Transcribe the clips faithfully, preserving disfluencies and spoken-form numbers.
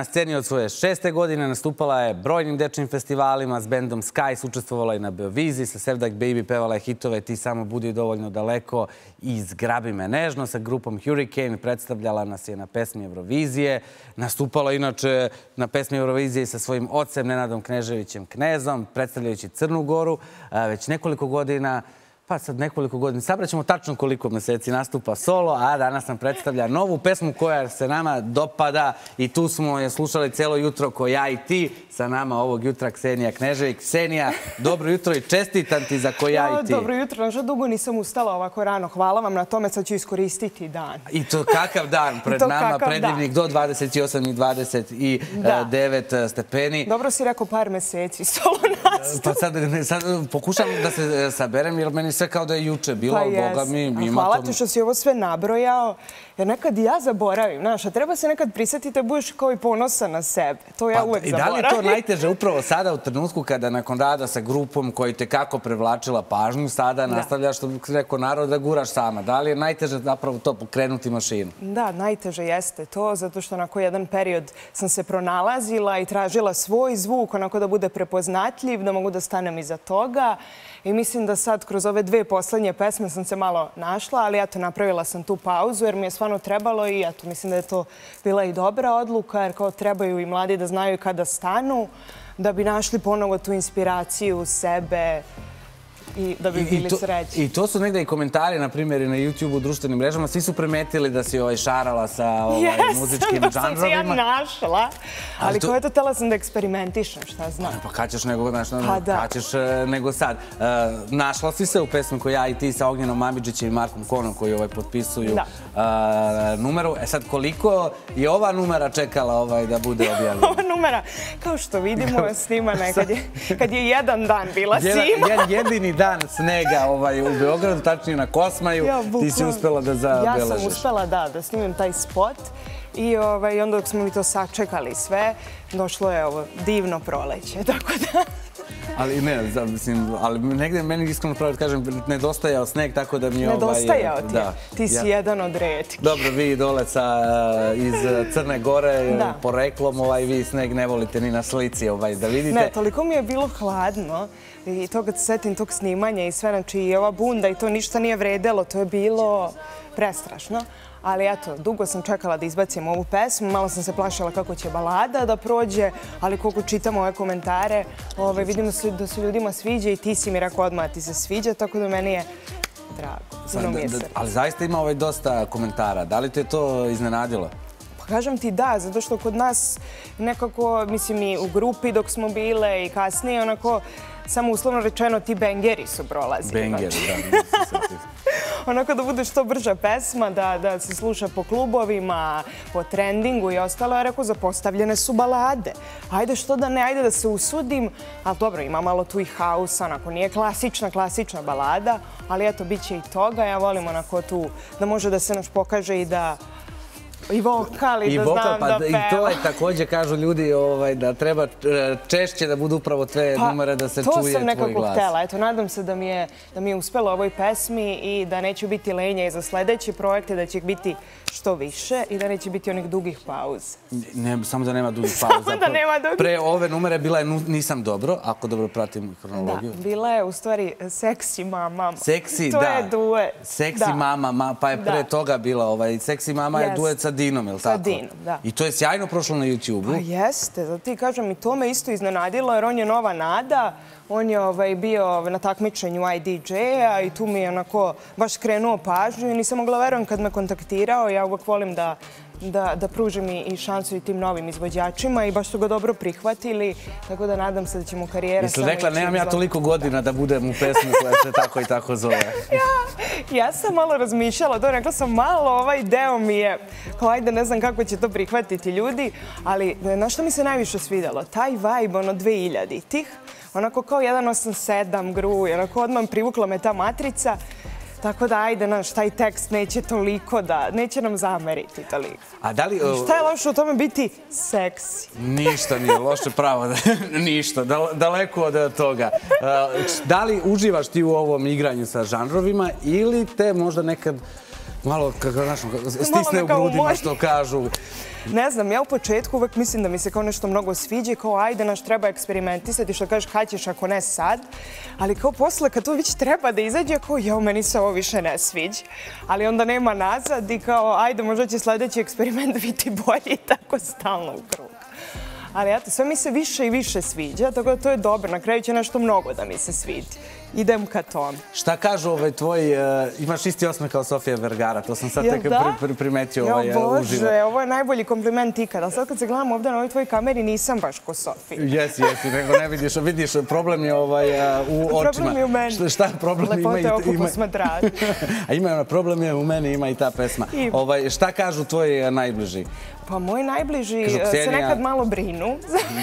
na sceni od svoje šeste godine, nastupala je brojnim dečnim festivalima, s bendom Skies učestvovala i na Beoviziji, sa Sevdak Baby pevala je hitove Ti samo budi dovoljno daleko i Zgrabi me nežno, sa grupom Hurricane predstavljala nas je na pesmi Eurovizije, nastupala inače na pesmi Eurovizije sa svojim ocem Nenadom Kneževićem Knezom, predstavljajući Crnu Goru, već nekoliko godina. Pa sad nekoliko godina. Sabraćemo tačno koliko meseci nastupa solo, a danas nam predstavlja novu pesmu koja se nama dopada i tu smo je slušali celo jutro ko ja i ti. Sa nama ovog jutra Ksenija Knežević. Ksenija, dobro jutro i čestitam ti za ko ja i ti. Dobro jutro, nažal dugo nisam ustala ovako rano. Hvala vam na tome, sad ću iskoristiti dan. I to kakav dan pred nama, predivnik do dvadeset osam i dvadeset devet stepeni. Dobro si rekao par meseci, solo nastup. Pa sad pokušam da se saberem jer meni sve kao da je juče bilo, boga mi. Hvala ti što si ovo sve nabrojao, jer nekad i ja zaboravim, znaš, a treba se nekad prisjetiti da budeš kao i ponosan na sebe. To ja uvek zaboravim. I da li je to najteže upravo sada u trenutku kada nakon rada sa grupom koji te kako prevlačila pažnju, sada nastavljaš, što bih rekao narod, da guraš sama. Da li je najteže zapravo to pokrenuti mašinu? Da, najteže jeste to, zato što onako jedan period sam se pronalazila i tražila svoj zvuk, onako da bude prepoznatljiv, da mogu da stanem iza toga. I mislim da sad kroz ove dve poslednje pesme sam se malo našla, ali eto, napravila sam tu pauzu jer mi je stvarno trebalo i eto, mislim da je to bila i dobra odluka jer kao trebaju i mladi da znaju kada stanu, da bi našli ponovo tu inspiraciju sebe i da bi bili srećni. I to su negde i komentari, na primjer, i na YouTube-u, u društvenim mrežama. Svi su primetili da si šarala sa muzičkim žanrovima. Jesam, da sam se ja našla. Ali ko je to, tela sam da eksperimentišem, šta znam. Pa kad ćeš nego sad. Našla si se u pesmi koju ja i ti sa Ognjenom Amidžićem i Markom Konom koji potpisuju numeru. E sad, koliko je ova numera čekala da bude objavljena? Ova numera, kao što vidimo, snimana je kad je jedan dan bila zima. Jedini dan snega u Beogradu, tačnije na Kosmaju, ti si uspela da zabeležiš. Ja sam uspela, da, da snimim taj spot i onda dok smo mi to sačekali sve, došlo je ovo divno proleće, tako da... Ali ne, ali negde meni iskreno pravo da kažem, nedostajao sneg, tako da mi je... Nedostajao ti je, ti si jedan od retkih. Dobro, vi dole iz Crne Gore, poreklom, vi sneg ne volite ni na slici da vidite. Ne, toliko mi je bilo hladno i to kad se setim tog snimanja i sve, znači i ova bunda i to ništa nije vredelo, to je bilo prestrašno. Ali eto, dugo sam čekala da izbacim ovu pesmu, malo sam se plašila kako će balada da prođe, ali koliko čitam ove komentare, vidim da se ljudima sviđa i ti si mi rekao odmah da ti se sviđa, tako da meni je drago, puno mi je srce. Ali zaista ima dosta komentara, da li te to iznenadilo? Pa kažem ti da, zato što kod nas nekako, mislim i u grupi dok smo bile i kasnije, onako, samo uslovno rečeno ti bengeri su prolazili. Bengeri, da. Onako da bude što brža pesma, da se sluša po klubovima, po trendingu i ostalo. Ja rekao, zapostavljene su balade. Ajde što da ne, ajde da se usudim. Ali dobro, ima malo tu i hausa, onako nije klasična, klasična balada, ali eto, bit će i toga. Ja volim onako tu da može da se naš pokaže i da i vokal i da znam da peva. I to je također, kažu ljudi, da treba češće da budu upravo tve numere da se čuje tvoj glas. To sam nekako htela. Eto, nadam se da mi je uspelo ovoj pesmi i da neću biti lenja i za sledeće projekte, da će ih biti što više i da neće biti onih dugih pauza. Samo da nema dugih pauza. Samo da nema dugih. Pre ove numere bila je Nisam dobro, ako dobro pratim kronologiju. Da, bila je u stvari Seksi mama. Seksi, da. To je duet. Seksi mama, pa je pre toga bila Seksi mama je duet sa Dinom, je li tako? Sa Dinom, da. I to je sjajno prošlo na YouTube-u. Pa jeste, da ti kažem, i to me isto iznenadilo, jer on je nova nada, on je bio na takmičenju I D J-a i tu mi je onako baš krenuo pažnju i nisam mogla verujem kad me kontaktirao, ja uvek volim da da pružim i šansu i tim novim izvođačima i baš su ga dobro prihvatili, tako da nadam se da će mu karijera samo... Jesi rekla, nemam ja toliko godina da budem u pesmu koja se tako i tako zove. Ja sam malo razmišljala, to rekla sam malo, ovaj deo mi je, kao ajde ne znam kako će to prihvatiti ljudi, ali na što mi se najviše svidjelo, taj vibe ono dve hiljaditih, onako kao jedan osam sedam gruj, onako odmah privukla me ta matrica. Tako da, ajde, naš, taj tekst neće toliko da, neće nam zameriti toliko. A da li... Šta je loše u tome biti seksi? Ništa nije loše, pravo, ništa, daleko od toga. Da li uživaš ti u ovom igranju sa žanrovima ili te možda nekad malo, kako znaš, stisne u grudima što kažu? Ne znam, ja u početku uvek mislim da mi se kao nešto mnogo sviđa, kao ajde, naš treba eksperimentisati, što kažeš, kad ćeš ako ne sad, ali kao posle kad to već treba da izađe, kao jao, meni se ovo više ne sviđa, ali onda nema nazad i kao ajde, možda će sledeći eksperiment biti bolji i tako stalno u krug. Ali eto, sve mi se više i više sviđa, tako da to je dobro. Na kraju će nešto mnogo da mi se svidi. Idem ka tome. Šta kažu ovaj tvoj, imaš isti osmeh kao Sofija Vergara, to sam sad tek primetio uživo. Ja, Bože, ovo je najbolji kompliment ikada. Ali sad kad se gledam ovdje na ovoj tvojoj kameri, nisam baš ko Sofija. Jesi, jesi, nego ne vidiš, vidiš, problem je u očima. Problem je u meni. Šta problem ima i... Lepote oko posmatrača. A ima, problem je u meni, ima i ta pesma. Šta kažu tvoji najbliži? Pa moji najbliži se nekad malo brinu.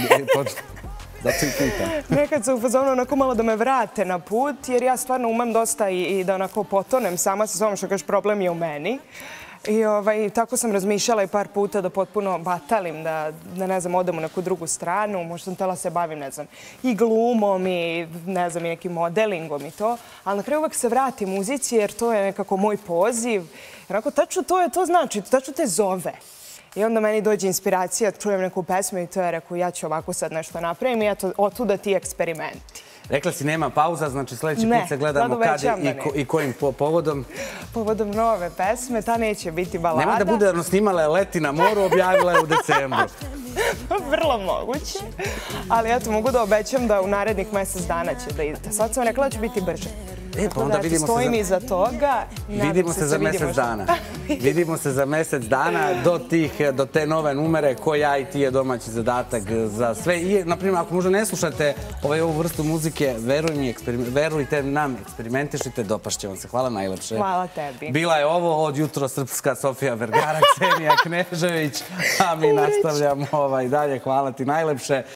Zato i pitam. Nekad se u fazonu onako malo da me vrate na put, jer ja stvarno umem dosta i da onako potonem sama sa sobom, što kažeš, problem je u meni. I tako sam razmišljala i par puta da potpuno batalim, da ne znam, odem u neku drugu stranu. Možda sam htjela se bavim, ne znam, i glumom i ne znam, i nekim modelingom i to. Ali na kraju uvek se vratim muzici jer to je nekako moj poziv. Onako, tačno to je, to znači, tačno te zove. I onda meni dođe inspiracija, čujem neku pesmu i to je rekao, ja ću ovako sad nešto napravim i eto, otuda ti eksperimenti. Rekla si nema pauza, znači sljedeći put se gledamo kad i kojim povodom? Povodom nove pesme, ta neće biti balada. Nema da bude, jer snimala je Leti na moru, objavila je u decembru. Vrlo moguće. Ali eto, mogu da obećam da u narednih mjesec dana će da ide. Sad sam rekla da će biti brže. E, pa onda vidimo se... Stojim iza toga. Vidimo se za mjesec dana. Vidimo se za mjesec dana do te nove numere koji ja i ti je domaći zadatak za sve. I, naprimjer, ako možda ne slušate ovu vrstu muzike, verujte nam, eksperimentišite, dopašće vam se. Hvala najlepše. Hvala tebi. Bila je ovo od jutro srpska Sofija Vergara, Ksenija Knežević, a mi nastavljamo dalje. Hvala ti najlepše.